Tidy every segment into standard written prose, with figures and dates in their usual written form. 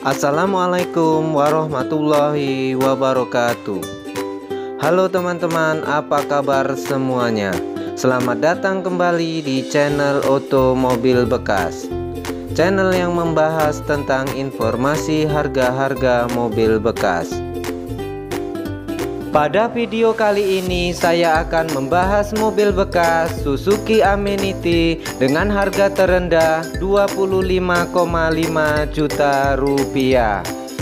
Assalamualaikum warahmatullahi wabarakatuh. Halo teman-teman, apa kabar semuanya? Selamat datang kembali di channel Otomobil Bekas, channel yang membahas tentang informasi harga-harga mobil bekas. Pada video kali ini saya akan membahas mobil bekas Suzuki Amenity dengan harga terendah 25,5 juta rupiah.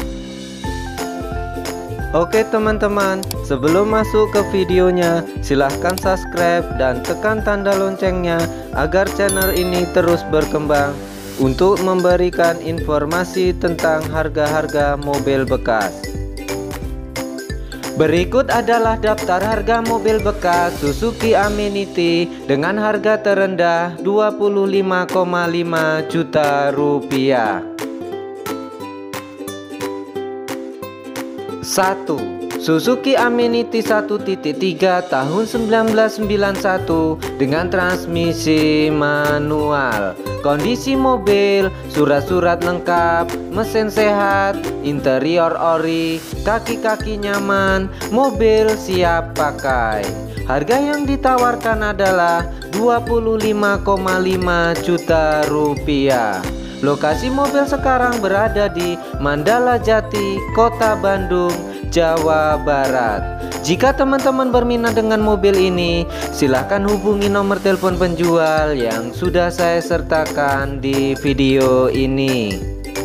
Oke teman-teman, sebelum masuk ke videonya, silahkan subscribe dan tekan tanda loncengnya agar channel ini terus berkembang untuk memberikan informasi tentang harga-harga mobil bekas. Berikut adalah daftar harga mobil bekas Suzuki Amenity dengan harga terendah 25,5 juta rupiah. 1. Suzuki Amenity 1.3 tahun 1991 dengan transmisi manual. Kondisi mobil, surat-surat lengkap, mesin sehat, interior ori, kaki-kaki nyaman, mobil siap pakai. Harga yang ditawarkan adalah 25,5 juta rupiah. Lokasi mobil sekarang berada di Mandala Jati, Kota Bandung, Jawa Barat. Jika teman-teman berminat dengan mobil ini, silahkan hubungi nomor telepon penjual yang sudah saya sertakan di video ini.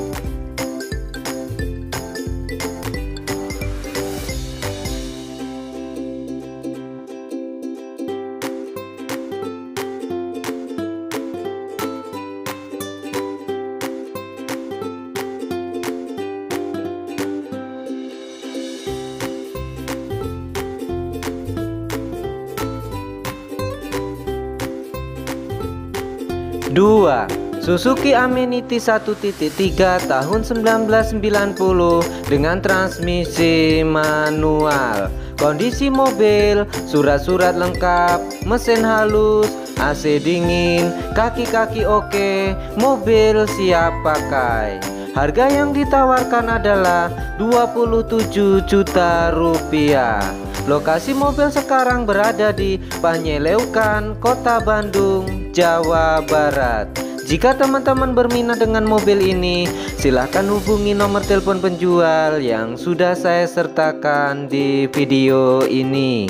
2. Suzuki Amenity 1.3 tahun 1990 dengan transmisi manual. Kondisi mobil, surat-surat lengkap, mesin halus, AC dingin, kaki-kaki oke, mobil siap pakai. Harga yang ditawarkan adalah 27 juta rupiah. Lokasi mobil sekarang berada di Panyeleukan, Kota Bandung, Jawa Barat. Jika teman-teman berminat dengan mobil ini, silahkan hubungi nomor telepon penjual yang sudah saya sertakan di video ini.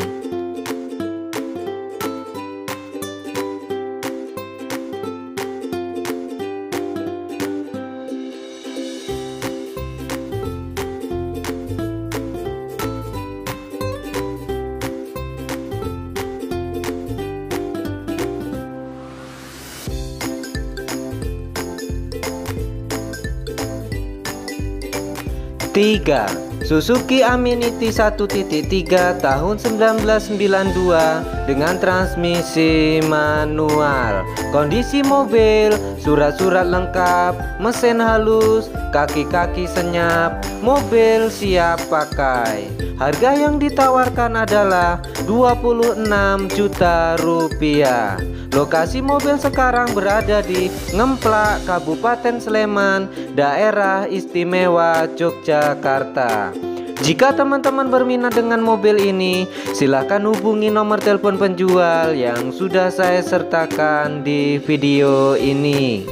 3. Suzuki Amenity 1.3 tahun 1992 dengan transmisi manual. Kondisi mobil, surat-surat lengkap, mesin halus, kaki-kaki senyap, mobil siap pakai. Harga yang ditawarkan adalah 26 juta rupiah. Lokasi mobil sekarang berada di Ngemplak, Kabupaten Sleman, Daerah Istimewa Yogyakarta. Jika teman-teman berminat dengan mobil ini, silahkan hubungi nomor telepon penjual yang sudah saya sertakan di video ini.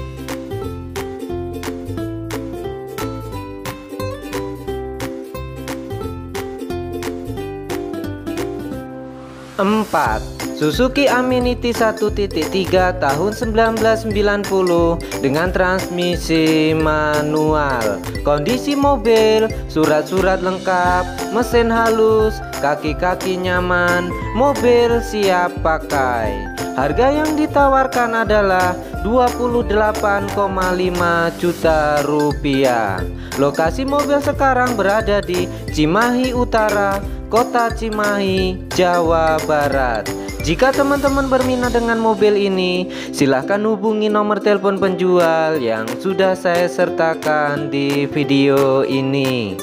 4. Suzuki Amenity 1.3 tahun 1990 dengan transmisi manual. Kondisi mobil, surat-surat lengkap, mesin halus, kaki-kaki nyaman, mobil siap pakai. Harga yang ditawarkan adalah 28,5 juta rupiah. Lokasi mobil sekarang berada di Cimahi Utara, Kota Cimahi, Jawa Barat. Jika teman-teman berminat dengan mobil ini, silahkan hubungi nomor telepon penjual yang sudah saya sertakan di video ini.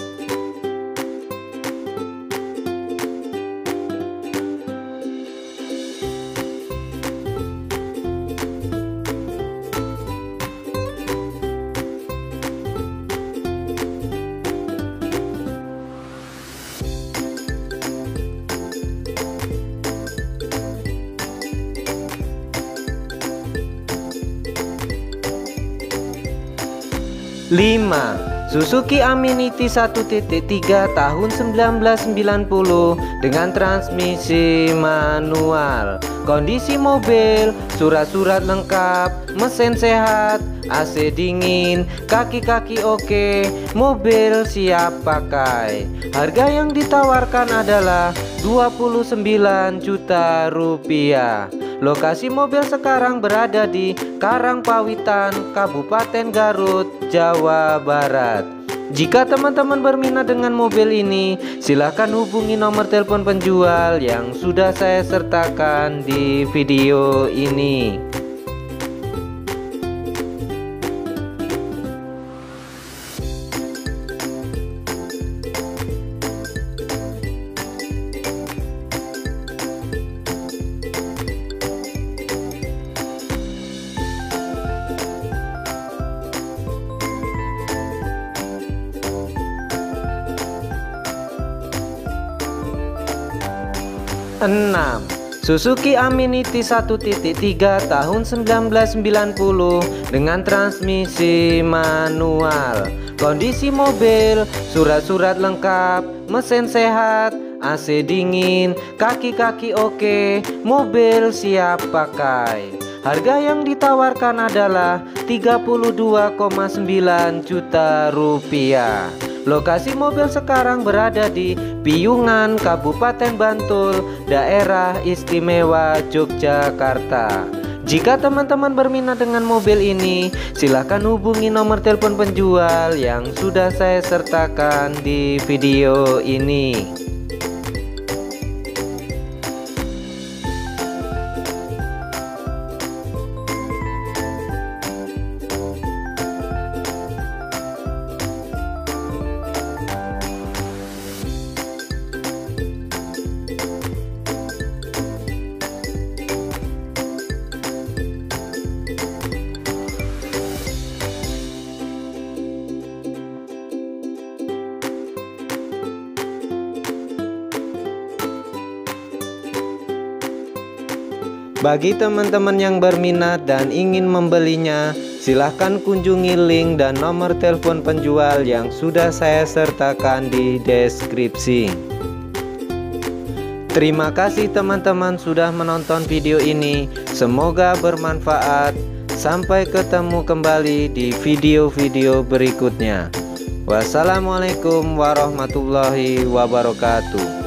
Suzuki Aminiti 1.3 tahun 1990 dengan transmisi manual. Kondisi mobil, surat-surat lengkap, mesin sehat, AC dingin, kaki-kaki oke, mobil siap pakai. Harga yang ditawarkan adalah 29 juta rupiah. Lokasi mobil sekarang berada di Karangpawitan, Kabupaten Garut, Jawa Barat. Jika teman-teman berminat dengan mobil ini, silahkan hubungi nomor telepon penjual yang sudah saya sertakan di video ini. Suzuki Aminiti 1.3 tahun 1990 dengan transmisi manual. Kondisi mobil, surat-surat lengkap, mesin sehat, AC dingin, kaki-kaki oke, mobil siap pakai. Harga yang ditawarkan adalah 32,9 juta rupiah. Lokasi mobil sekarang berada di Piungan, Kabupaten Bantul, Daerah Istimewa Yogyakarta. Jika teman-teman berminat dengan mobil ini, silahkan hubungi nomor telepon penjual yang sudah saya sertakan di video ini. Bagi teman-teman yang berminat dan ingin membelinya, silahkan kunjungi link dan nomor telepon penjual yang sudah saya sertakan di deskripsi. Terima kasih teman-teman sudah menonton video ini. Semoga bermanfaat. Sampai ketemu kembali di video-video berikutnya. Wassalamualaikum warahmatullahi wabarakatuh.